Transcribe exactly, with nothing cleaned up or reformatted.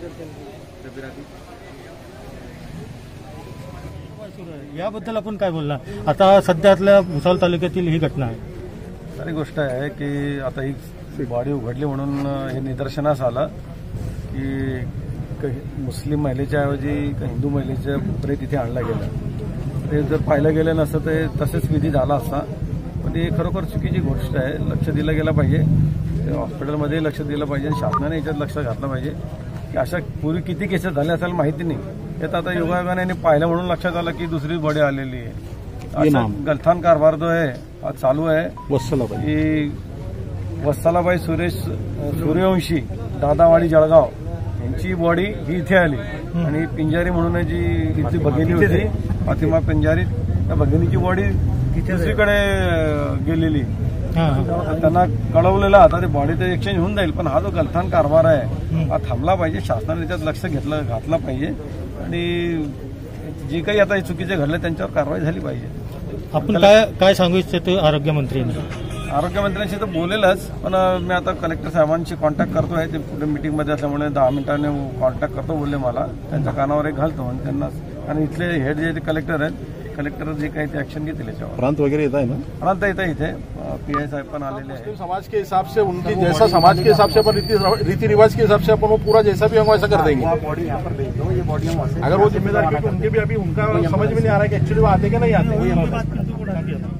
याबद्दल आपण काय बोलणार? आता सध्यातल्या भुसावळ तालुक्यातील ही घटना आहे. खरी गोष्ट आहे की आता ही बॉडी उघडली म्हणून हे निदर्शनास आलं की मुस्लिम महिलेच्या ऐवजी हिंदू महिलेच्या पुतळे तिथे आणला गेला. ते जर पाहिलं गेलं नसतं ते तसेच विधी झाला असता. पण ही खरोखर चुकीची गोष्ट आहे. लक्ष दिलं गेलं पाहिजे, हॉस्पिटलमध्ये लक्ष दिलं पाहिजे, शासनाने याच्यात लक्ष घातलं पाहिजे की अशा पूर्वी किती केसेस झाल्या असेल माहिती नाही. येत आता योगायोगाने पाहिलं म्हणून लक्षात आलं की दुसरी बॉडी आलेली आहे. गलथान कारभार जो आहे हा चालू आहे. वत्सलाबाई वत्सलाबाई सुरेश सूर्यवंशी दादावाडी जळगाव यांची बॉडी ही इथे आली आणि पिंजारी म्हणून जी इथली भगिनी होती फातिमा पिंजारी, त्या भगिनीची बॉडी दुसरीकडे गेलेली. त्यांना कळवलेलं आता ते बॉडी तर एक्सचेंज होऊन जाईल. पण हा जो गलथान कारभार आहे हा थांबला पाहिजे. शासनाने त्याच्यात लक्ष घेतलं घातलं पाहिजे आणि जे काही आता चुकीचे घडले त्यांच्यावर कारवाई झाली पाहिजे. आपण काय काय सांगू इच्छितो आरोग्यमंत्र्यांनी? आरोग्यमंत्र्यांशी तर बोलेलच, पण मी आता कलेक्टर साहेबांशी कॉन्टॅक्ट करतो आहे. ते पुढे मीटिंगमध्ये असल्यामुळे दहा मिनिटांनी कॉन्टॅक्ट करतो बोलले मला. त्यांच्या कानावर एक घालतो आणि त्यांना आणि इथले हेड जे कलेक्टर आहेत कलेक्टर जे काही ते ऍक्शन घेतील याच्यावर. प्रांत वगैरह येता है ना? प्रांत येता है इथे पी आई साहब पण आलेले हैं. समाज के हिसाब से उनकी जैसा समाज के हिसाब से अपन रीति रिवाज के हिसाब से अपन वो पूरा जैसा भी होगा वैसा कर देंगे. अगर वो जिम्मेदार, क्योंकि उनके भी अभी उनका समझ में नहीं आ रहा है कि एक्चुअली वो आते कि नहीं आते.